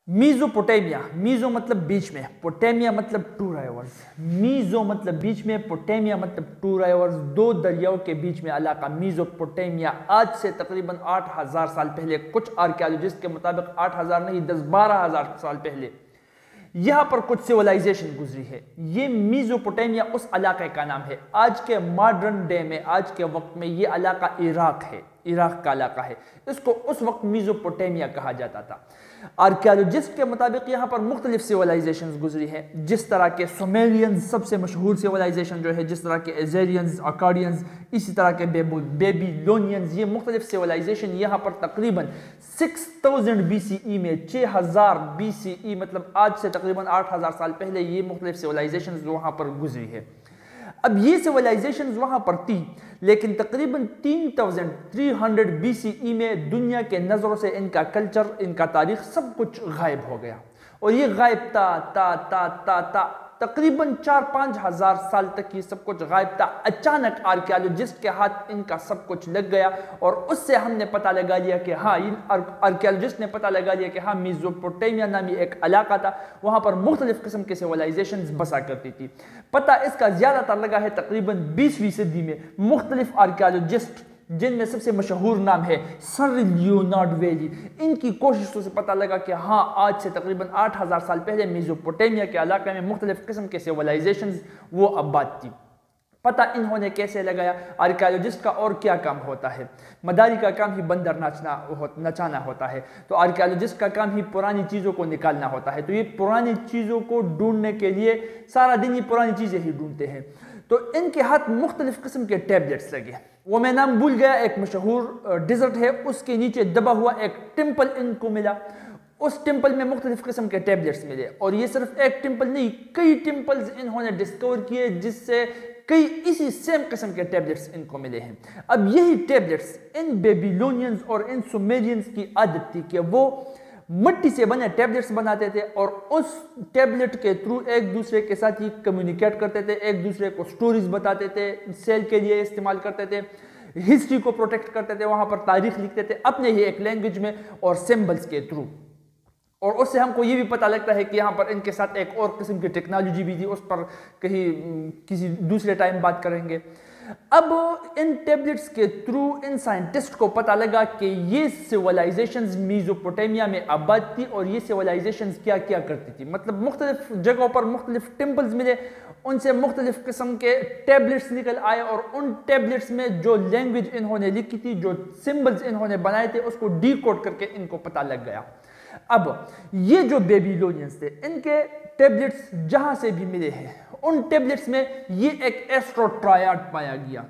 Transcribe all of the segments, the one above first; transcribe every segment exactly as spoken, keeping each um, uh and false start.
میزوپوٹیمیا، میزو مطلب بیچ میں، پوٹیمیا مطلب ٹو ریورز، میزو مطلب بیچ میں، پوٹیمیا مطلب ٹو ریورز، دو دریاؤں کے بیچ میں علاقہ میزوپوٹیمیا۔ آج سے تقریباً آٹھ ہزار سال پہلے، کچھ آرکیالوجسٹ کے مطابق آٹھ ہزار نہیں دس بارہ ہزار سال پہلے یہاں پر کچھ سیولائزیشن گزری ہے۔ یہ میزوپوٹیمیا اس علاقے کا نام ہے۔ آج کے ماڈرن ڈے میں، آج کے وقت میں یہ علاقہ عراق ہے، عراق کا علاقہ ہے۔ اس کو اس وقت میزوپوٹیمیا کہا جاتا تھا۔ آرکیالوجسٹ کے مطابق یہاں پر مختلف سیولائزیشنز گزری ہے، جس طرح کے سومیرینز سب سے مشہور سیولائزیشن جو ہے، جس طرح کے ایزیرینز، اکاڈینز، اسی طرح کے بیبیلونینز، یہ مختلف سیولائزیشن یہاں پر تقریباً سکس تاؤزینڈ بی سی ای میں، چھ ہزار بی سی ای مطلب آج سے تقریباً آٹھ ہزار سال پہلے یہ مختلف سیولائزیشنز وہاں پر گزری ہے۔ اب یہ سیولائزیشنز وہاں پر تھی، لیکن تقریباً تین ہزار تین سو بی سی ای میں دنیا کے نظروں سے ان کا کلچر، ان کا تاریخ سب کچھ غائب ہو گیا، اور یہ غائب تا تا تا تا تا تقریباً چار پانچ ہزار سال تک یہ سب کچھ غائب تھا۔ اچانک آرکیالوجسٹ کے ہاتھ ان کا سب کچھ لگ گیا، اور اس سے ہم نے پتہ لگا لیا کہ ہاں، آرکیالوجسٹ نے پتہ لگا لیا کہ ہاں، میزوپوٹیمیا نامی ایک علاقہ تھا، وہاں پر مختلف قسم کے سیولائزیشنز بسا کرتی تھی۔ پتہ اس کا زیادہ تر لگا ہے تقریباً بیسویں صدی میں۔ مختلف آرکیالوجسٹ، جن میں سب سے مشہور نام ہے سر لیونارڈ ویلی، ان کی کوششوں سے پتہ لگا کہ ہاں، آج سے تقریباً آٹھ ہزار سال پہلے میزوپوٹیمیا کے علاقے میں مختلف قسم کے سیولائزیشنز وہ آباد تھی۔ پتہ انہوں نے کیسے لگایا؟ آرکیالوجسٹ کا اور کیا کام ہوتا ہے؟ مداری کا کام ہی بندر ناچنا نچانا ہوتا ہے، تو آرکیالوجسٹ کا کام ہی پرانی چیزوں کو نکالنا ہوتا ہے۔ تو یہ پرانی چیزوں کو ڈھونڈنے کے لیے سارا دن یہ پرانی چیزیں ہی ڈھونڈتے ہیں۔ تو ان کے ہاتھ مختلف قسم کے ٹیبلٹس لگے، وہ میں نام بھول گیا، ایک مشہور ڈیزرٹ ہے، اس کے نیچے دبا ہوا ایک ٹیمپل ان کو ملا۔ اس ٹیمپل میں مختلف قسم کے ٹیبلٹس ملے، اور یہ صرف ایک ٹیمپل نہیں، کئی ٹیمپلز انہوں نے ڈسکور کیے، جس سے کئی اسی سیم قسم کے ٹیبلٹس ان کو ملے ہیں۔ اب یہی ٹیبلٹس ان بیبیلونینز اور ان سومیرینز کی عادت تھی کہ وہ مٹی سے بنے ٹیبلٹس بناتے تھے، اور اس ٹیبلٹ کے تھرو ایک دوسرے کے ساتھ ہی کمیونیکیٹ کرتے تھے، ایک دوسرے کو سٹوریز بتاتے تھے، سیل کے لیے استعمال کرتے تھے، ہسٹری کو پروٹیکٹ کرتے تھے، وہاں پر تاریخ لکھتے تھے اپنے ہی ایک لینگویج میں اور سمبلز کے تھرو۔ اور اس سے ہم کو یہ بھی پتہ لگتا ہے کہ یہاں پر ان کے ساتھ ایک اور قسم کی ٹیکنالوجی بھی تھی، اس پر کہیں کسی دوسرے ٹائم بات کریں گے۔ اب ان ٹیبلٹس کے تھرو ان سائنٹسٹ کو پتہ لگا کہ یہ سیولائزیشنز میزوپوٹیمیا میں آباد تھی، اور یہ سیولائزیشنز کیا کیا کرتی تھی، مطلب مختلف جگہوں پر مختلف ٹیمپلز ملے، ان سے مختلف قسم کے ٹیبلٹس نکل آئے، اور ان ٹیبلٹس میں جو لینگویج انہوں نے لکھی تھی، جو سمبلز انہوں نے بنائے تھے، اس کو ڈی کوڈ کر کے ان کو پتہ لگ گیا۔ اب یہ جو بیبیلونینز تھے، ان کے ٹیبلٹس جہاں سے بھی ملے ہیں، ان ٹیبلٹس میں یہ ایک ایسٹرو ٹرائیڈ پایا گیا،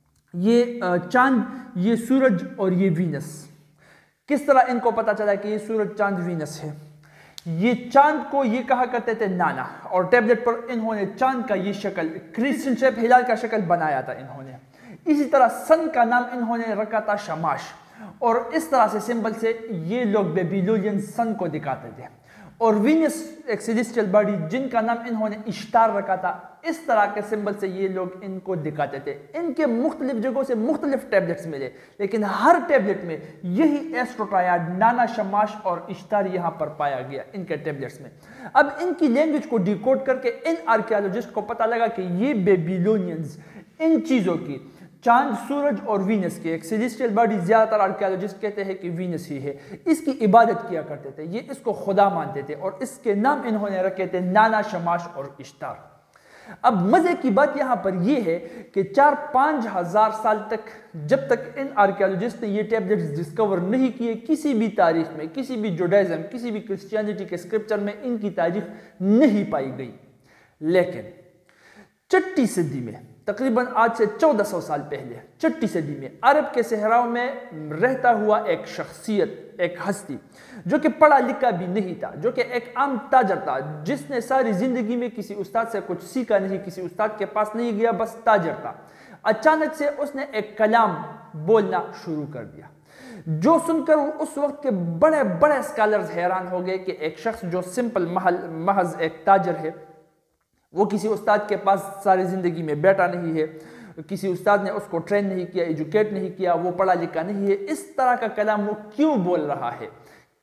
یہ چاند، یہ سورج اور یہ وینس۔ کس طرح ان کو پتا چلا کہ یہ سورج، چاند، وینس ہے؟ یہ چاند کو یہ کہا کرتے تھے نانا، اور ٹیبلٹ پر انہوں نے چاند کا یہ شکل، کرسچن شیپ، ہلال کا شکل بنایا تھا انہوں نے۔ اسی طرح سن کا نام انہوں نے رکھا تھا شماش، اور اس طرح سے سمبل سے یہ لوگ بیبیلونین سن کو دکھاتے تھے۔ اور وینس ایک سیلیسٹیل باڈی، جن کا نام انہوں نے اشتار رکھا تھا، اس طرح کے سمبل سے یہ لوگ ان کو دکھاتے تھے۔ ان کے مختلف جگہوں سے مختلف ٹیبلٹس ملے، لیکن ہر ٹیبلٹ میں یہی ایسٹروٹرائیڈ، نانا، شماش اور اشتار یہاں پر پایا گیا ان کے ٹیبلٹس میں۔ اب ان کی لینگویج کو ڈیکوڈ کر کے ان آرکیالوجسٹ کو پتہ لگا کہ یہ بیبیلونینز ان چیزوں کی، چاند، سورج اور وینس کی، ایک سیلیسٹیل باڈی، زیادہ تر آرکیالوجسٹ کہتے ہیں کہ وینس ہی ہے، اس کی عبادت کیا کرتے تھے، یہ اس کو خدا مانتے تھے، اور اس کے نام انہوں نے رکھے تھے نانا، شماش اور اشتار۔ اب مزے کی بات یہاں پر یہ ہے کہ چار پانچ ہزار سال تک، جب تک ان آرکیالوجسٹ نے یہ ٹیبلٹس ڈسکور نہیں کیے، کسی بھی تاریخ میں، کسی بھی جوڈائزم، کسی بھی کرسچینٹی کے اسکرپچر میں ان کی تاریخ نہیں پائی گئی۔ لیکن چھٹی صدی میں، تقریباً آج سے چودہ سو سال پہلے، چھٹی صدی میں عرب کے صحراؤں میں رہتا ہوا ایک شخصیت، ایک ہستی، جو کہ پڑھا لکھا بھی نہیں تھا، جو کہ ایک عام تاجر تھا، جس نے ساری زندگی میں کسی استاد سے کچھ سیکھا نہیں، کسی استاد کے پاس نہیں گیا، بس تاجر تھا۔ اچانک سے اس نے ایک کلام بولنا شروع کر دیا، جو سن کر اس وقت کے بڑے بڑے اسکالرز حیران ہو گئے کہ ایک شخص جو سمپل محض ایک تاجر ہے، وہ کسی استاد کے پاس ساری زندگی میں بیٹھا نہیں ہے، کسی استاد نے اس کو ٹرین نہیں کیا، ایجوکیٹ نہیں کیا، وہ پڑھا لکھا نہیں ہے، اس طرح کا کلام وہ کیوں بول رہا ہے؟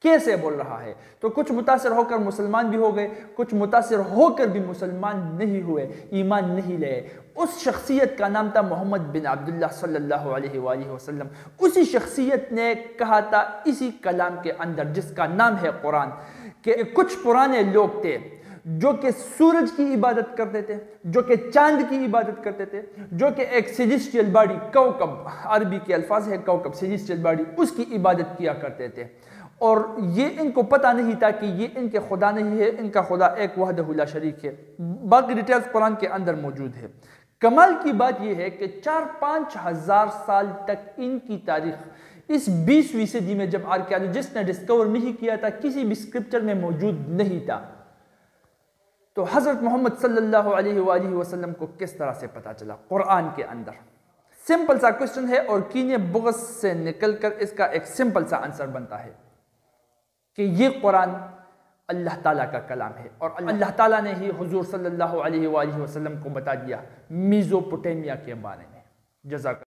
کیسے بول رہا ہے؟ تو کچھ متاثر ہو کر مسلمان بھی ہو گئے، کچھ متاثر ہو کر بھی مسلمان نہیں ہوئے، ایمان نہیں لے۔ اس شخصیت کا نام تھا محمد بن عبداللہ صلی اللہ علیہ وآلہ وسلم۔ اسی شخصیت نے کہا تھا اسی کلام کے اندر جس کا نام ہے قرآن، کہ کچھ پرانے لوگ تھے جو کہ سورج کی عبادت کرتے تھے، جو کہ چاند کی عبادت کرتے تھے، جو کہ ایک سیلیسٹیل باڈی، کوکب، عربی کے الفاظ ہے کوکب، سیلیسٹیل باڈی، اس کی عبادت کیا کرتے تھے، اور یہ ان کو پتہ نہیں تھا کہ یہ ان کے خدا نہیں ہے، ان کا خدا ایک وحدہ لا شریک ہے۔ باقی ڈیٹیلز قرآن کے اندر موجود ہے۔ کمال کی بات یہ ہے کہ چار پانچ ہزار سال تک ان کی تاریخ اس بیسویں صدی میں جب آرکیالوجسٹ نے ڈسکور نہیں کیا تھا، کسی بھی اسکرپچر میں موجود نہیں تھا، تو حضرت محمد صلی اللہ علیہ وآلہ وسلم کو کس طرح سے پتا چلا؟ قرآن کے اندر۔ سمپل سا کوشچن ہے اور کینے بغض سے نکل کر اس کا ایک سمپل سا آنسر بنتا ہے کہ یہ قرآن اللہ تعالیٰ کا کلام ہے، اور اللہ تعالیٰ نے ہی حضور صلی اللہ علیہ وآلہ وسلم کو بتا دیا میزوپوٹیمیا کے بارے میں۔ جزاک